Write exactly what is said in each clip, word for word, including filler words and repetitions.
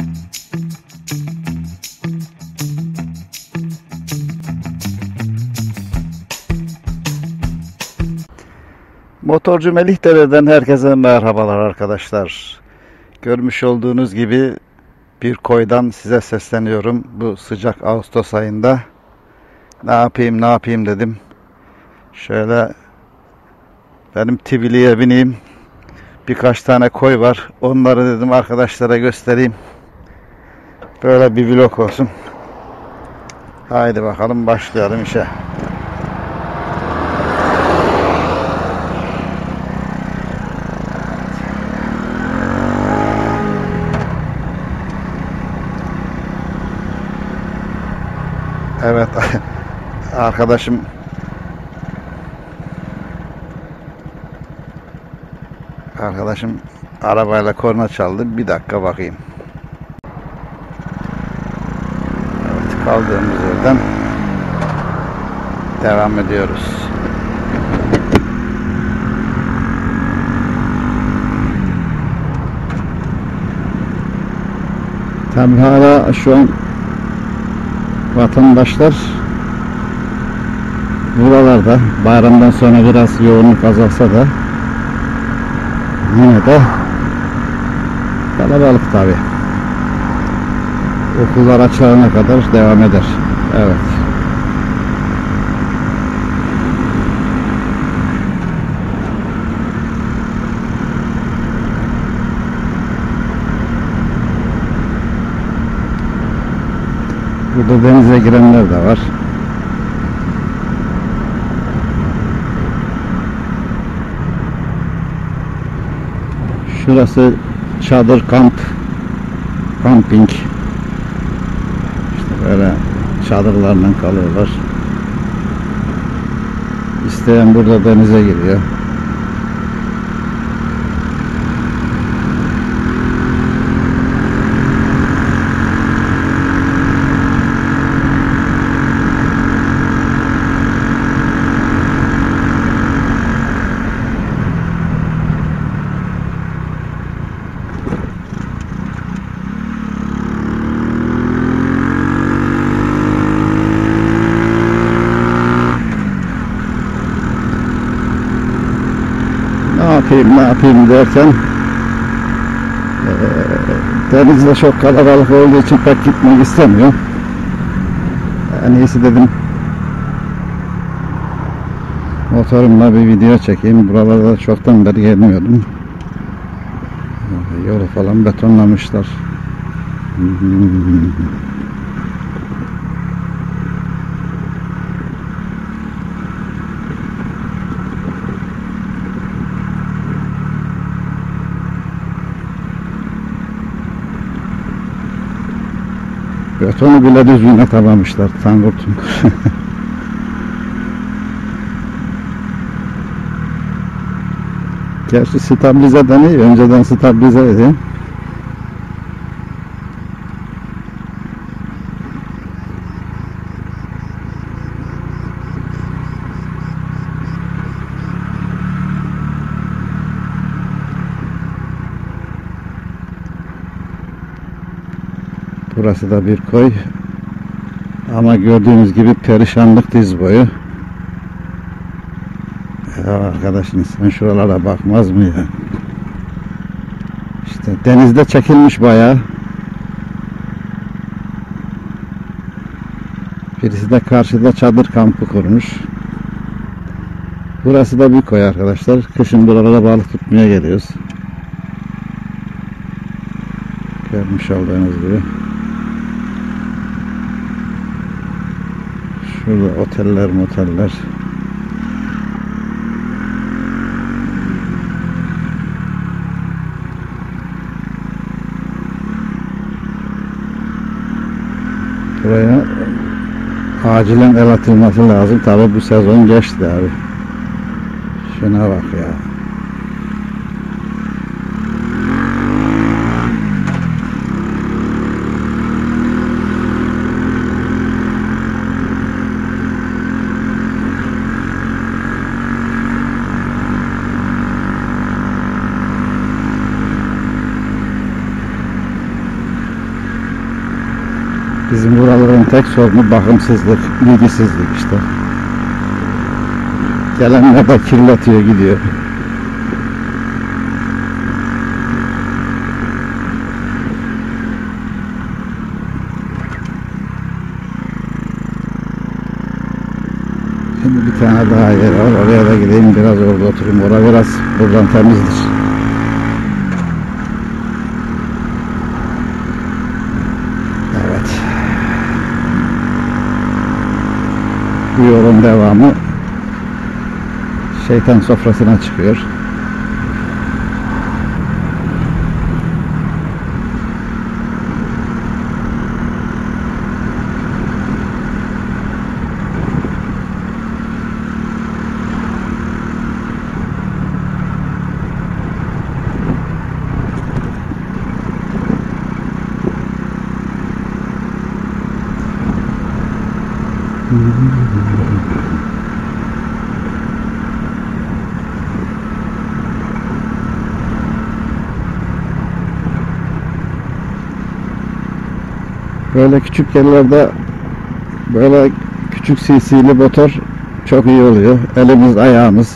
Motorcu Melih Dere'den herkese merhabalar arkadaşlar. Görmüş olduğunuz gibi bir koydan size sesleniyorum bu sıcak Ağustos ayında. Ne yapayım ne yapayım dedim. Şöyle benim Tibili'ye bineyim. Birkaç tane koy var. Onları dedim arkadaşlara göstereyim. Böyle bir vlog olsun. Haydi bakalım başlayalım işe. Evet arkadaşım arkadaşım arabayla korna çaldı. Bir dakika bakayım. Evet, kaldığımız yerden devam ediyoruz. Tabii hala şu an vatandaşlar buralarda bayramdan sonra biraz yoğunluk azalsa da yine de kalabalık tabi. Okullar açılana kadar devam eder. Evet. Burada denize girenler de var. Şurası çadır kamp, kamping. İşte böyle çadırlarla kalıyorlar. İsteyen burada denize giriyor. Ne yapayım ne yapayım derken e, denizde çok kalabalık olduğu için pek gitmek istemiyor. En iyisi dedim motorumla bir video çekeyim. Buralarda çoktan beri gelmiyordum. Yolu falan betonlamışlar. Betonu bile düzgün atamamışlar. Tangurtun. Gerçi stabilize deniyor. Önceden stabilize edeyim. Burası da bir koy. Ama gördüğünüz gibi perişanlık diz boyu. Ya arkadaş, insan şuralara bakmaz mı ya? İşte denizde çekilmiş bayağı. Birisi de karşıda çadır kampı kurmuş. Burası da bir koy arkadaşlar. Kışın buralara balık tutmaya geliyoruz. Görmüş olduğunuz gibi. Şurada oteller moteller. Buraya acilen el atılması lazım. Tabi bu sezon geçti abi. Şuna bak ya. Bizim buraların tek sorunu bakımsızlık, bilgisizlik işte. Gelenler de kirletiyor gidiyor. Şimdi bir tane daha yer var. Oraya da gideyim, biraz orada oturayım. Orada biraz buradan temizdir. Evet. Bu yolun devamı şeytan sofrasına çıkıyor. Böyle küçük yerlerde böyle küçük cc'li motor çok iyi oluyor. Elimiz ayağımız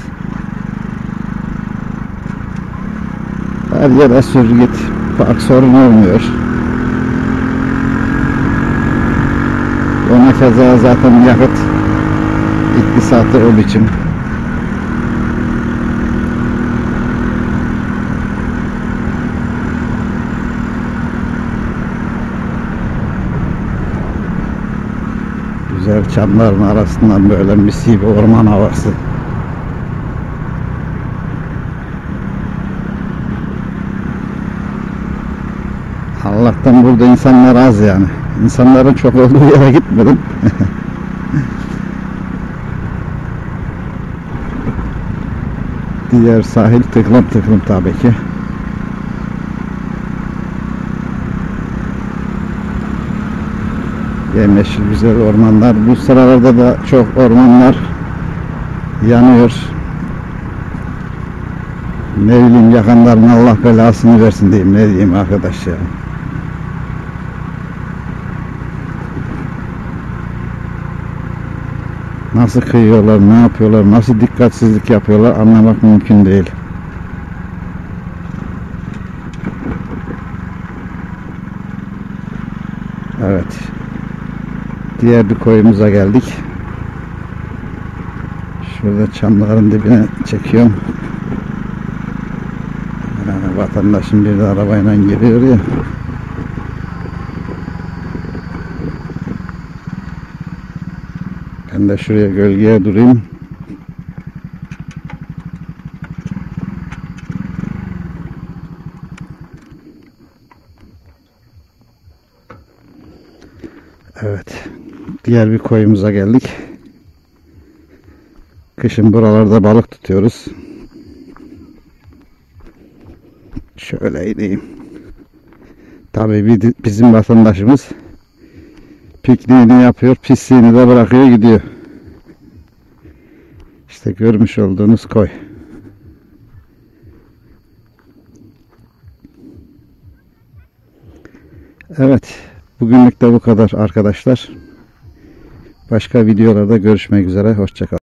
her yere sür git, park sorun olmuyor. Ona keza zaten yakıt iktisatı o biçim. Güzel çamların arasından böyle mis gibi orman havası. Allah'tan burada insanlar az yani. İnsanların çok olduğu yere gitmedim. Diğer sahil tıklım tıklım tabii ki. Yemyeşil güzel ormanlar. Bu sıralarda da çok ormanlar yanıyor. Ne bileyim, yakanların Allah belasını versin diyeyim. Ne diyeyim arkadaş ya. Nasıl kıyıyorlar, ne yapıyorlar, nasıl dikkatsizlik yapıyorlar anlamak mümkün değil. Evet. Diğer bir koyumuza geldik. Şurada çamların dibine çekiyorum. Yani vatandaşın bir de arabayla giriyor ya. Ben de şuraya gölgeye durayım. Evet. Diğer bir koyumuza geldik. Kışın buralarda balık tutuyoruz. Şöyle ineyim. Tabii bizim vatandaşımız pikniğini yapıyor, pisliğini de bırakıyor gidiyor. İşte görmüş olduğunuz koy. Evet, bugünlük de bu kadar arkadaşlar. Başka videolarda görüşmek üzere. Hoşça kalın.